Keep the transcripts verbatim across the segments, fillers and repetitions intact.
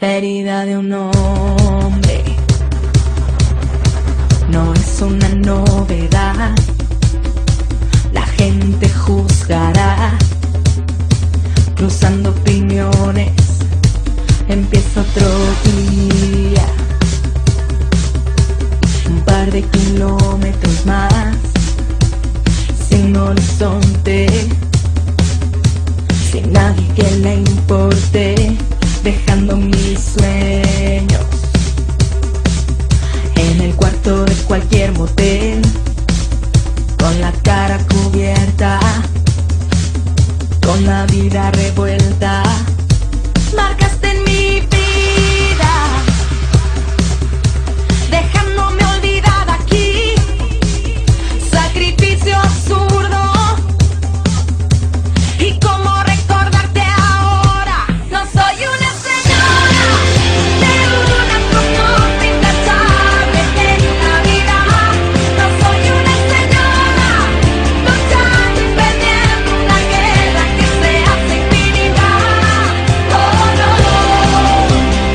La herida de un hombre no es una novedad. La gente juzgará, cruzando opiniones. Empieza otro día, un par de kilómetros más, sin horizonte, sin nadie que le importe, dejando mis sueños en el cuarto de cualquier motel, con la cara cubierta, con la vida revuelta. Marcaste en mi vida, dejándome olvidada aquí. Sacrificio absurdo. ¿Y cómo recordarte ahora? No soy una señora de una propuesta intachable en una vida. No soy una señora luchando y perdiendo una guerra que se hace infinidad. Oh no, oh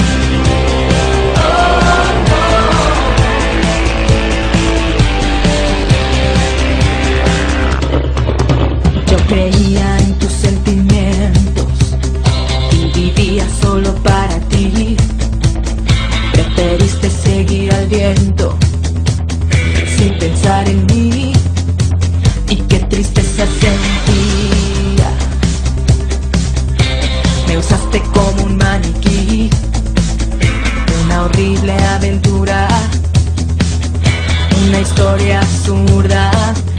no. Yo creía en tus sentimientos y vivía solo para ti. Preferiste seguir al viento sin pensar en mí, y qué tristeza sentía. Me usaste como un maniquí, una horrible aventura, una historia absurda.